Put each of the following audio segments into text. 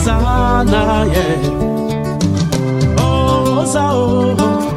Hosanna, yeah. Hosanna,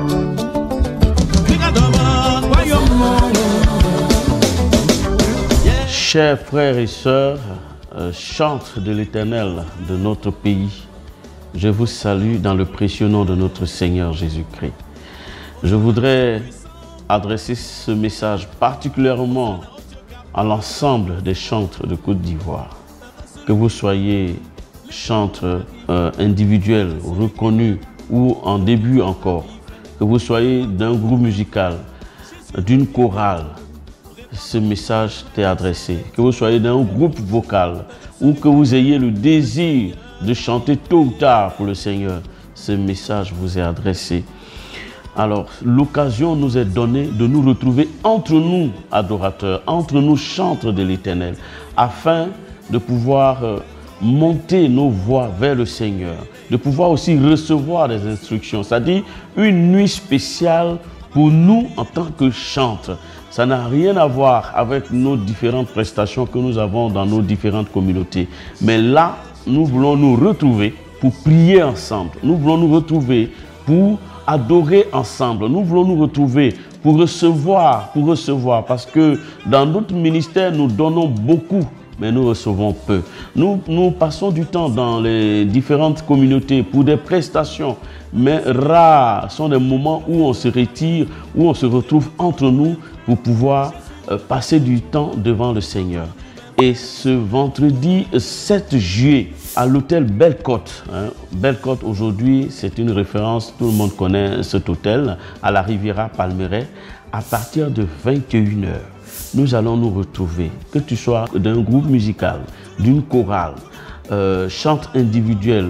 Chers frères et sœurs, chantres de l'Éternel de notre pays, je vous salue dans le précieux nom de notre Seigneur Jésus-Christ. Je voudrais adresser ce message particulièrement à l'ensemble des chantres de Côte d'Ivoire. Que vous soyez chantres individuels, reconnus ou en début encore, que vous soyez d'un groupe musical, d'une chorale, ce message t'est adressé. Que vous soyez d'un groupe vocal ou que vous ayez le désir de chanter tôt ou tard pour le Seigneur, ce message vous est adressé. Alors, l'occasion nous est donnée de nous retrouver entre nous, adorateurs, entre nous, chantres de l'Éternel, afin de pouvoir monter nos voix vers le Seigneur, de pouvoir aussi recevoir des instructions, c'est-à-dire une nuit spéciale pour nous en tant que chantres. Ça n'a rien à voir avec nos différentes prestations que nous avons dans nos différentes communautés. Mais là, nous voulons nous retrouver pour prier ensemble. Nous voulons nous retrouver pour adorer ensemble. Nous voulons nous retrouver pour recevoir. Parce que dans notre ministère, nous donnons beaucoup, mais nous recevons peu. Nous passons du temps dans les différentes communautés pour des prestations, mais rares sont les moments où on se retire, où on se retrouve entre nous pour pouvoir passer du temps devant le Seigneur. Et ce vendredi 7 juillet, à l'hôtel Belle-Côte, Belle-Côte aujourd'hui, c'est une référence, tout le monde connaît cet hôtel, à la Riviera Palmeraie, à partir de 21h. Nous allons nous retrouver, que tu sois d'un groupe musical, d'une chorale, chante individuel,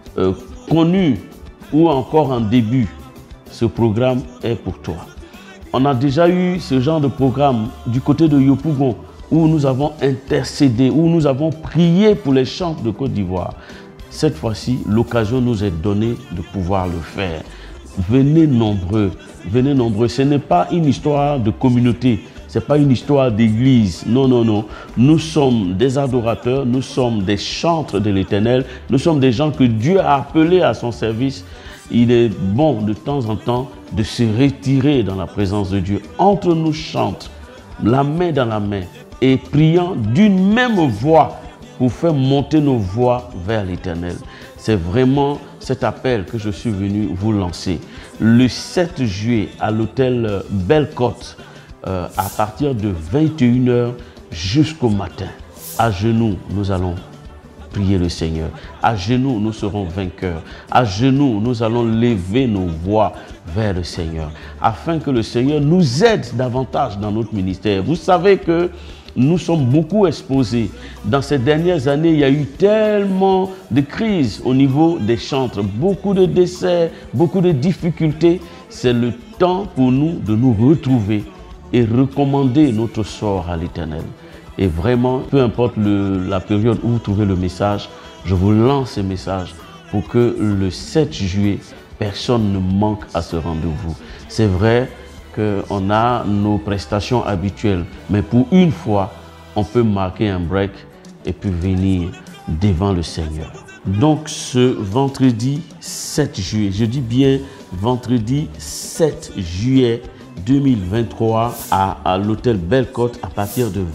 connu ou encore en début, ce programme est pour toi. On a déjà eu ce genre de programme du côté de Yopougon où nous avons intercédé, où nous avons prié pour les chantres de Côte d'Ivoire. Cette fois-ci, l'occasion nous est donnée de pouvoir le faire. Venez nombreux, venez nombreux. Ce n'est pas une histoire de communauté, ce n'est pas une histoire d'église. Non, non, non. Nous sommes des adorateurs, nous sommes des chantres de l'Éternel, nous sommes des gens que Dieu a appelés à son service. Il est bon de temps en temps de se retirer dans la présence de Dieu. Entre nous chantres, la main dans la main, et priant d'une même voix pour faire monter nos voix vers l'Éternel. C'est vraiment cet appel que je suis venu vous lancer. Le 7 juillet à l'hôtel Belle-Côte, à partir de 21h jusqu'au matin, à genoux, nous allons prier le Seigneur. À genoux, nous serons vainqueurs. À genoux, nous allons lever nos voix vers le Seigneur, afin que le Seigneur nous aide davantage dans notre ministère. Vous savez que nous sommes beaucoup exposés. Dans ces dernières années, il y a eu tellement de crises au niveau des chantres, beaucoup de décès, beaucoup de difficultés. C'est le temps pour nous de nous retrouver et recommander notre sort à l'Éternel. Et vraiment, peu importe la période où vous trouvez le message, je vous lance ce message pour que le 7 juillet, personne ne manque à ce rendez-vous. C'est vrai qu'on a nos prestations habituelles, mais pour une fois, on peut marquer un break et puis venir devant le Seigneur. Donc ce vendredi 7 juillet, je dis bien vendredi 7 juillet 2023 à l'hôtel Belle-Côte à partir de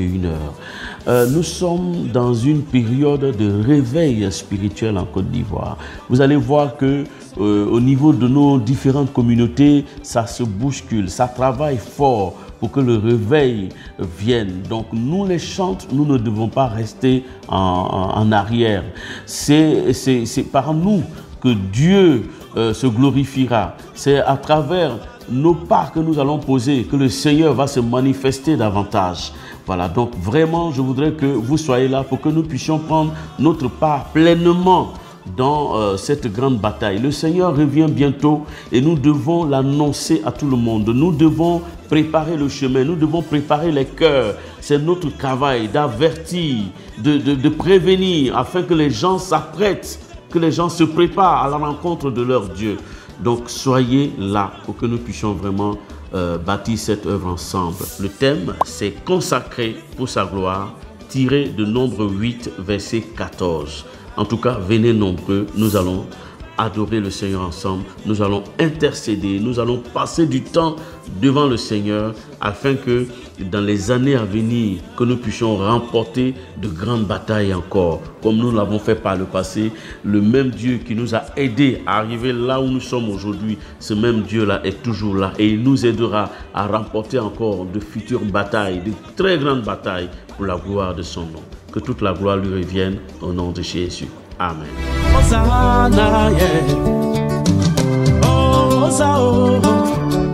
21h. Nous sommes dans une période de réveil spirituel en Côte d'Ivoire. Vous allez voir que au niveau de nos différentes communautés, ça se bouscule, ça travaille fort pour que le réveil vienne. Donc nous les chantres, nous ne devons pas rester en arrière. C'est par nous que Dieu se glorifiera. C'est à travers nos pas que nous allons poser que le Seigneur va se manifester davantage. Voilà, donc vraiment, je voudrais que vous soyez là pour que nous puissions prendre notre part pleinement dans cette grande bataille. Le Seigneur revient bientôt et nous devons l'annoncer à tout le monde. Nous devons préparer le chemin, nous devons préparer les cœurs. C'est notre travail d'avertir, de prévenir afin que les gens s'apprêtent, que les gens se préparent à la rencontre de leur Dieu. Donc soyez là pour que nous puissions vraiment bâtir cette œuvre ensemble. Le thème, c'est « Consacré pour sa gloire », tiré de Nombre 8, verset 14. En tout cas, venez nombreux, nous allons adorer le Seigneur ensemble, nous allons intercéder, nous allons passer du temps devant le Seigneur afin que dans les années à venir, que nous puissions remporter de grandes batailles encore, comme nous l'avons fait par le passé. Le même Dieu qui nous a aidés à arriver là où nous sommes aujourd'hui, ce même Dieu-là est toujours là et il nous aidera à remporter encore de futures batailles, de très grandes batailles pour la gloire de son nom. Que toute la gloire lui revienne au nom de Jésus. Amen. Hosanna, yeah. Oh, Hosanna, oh.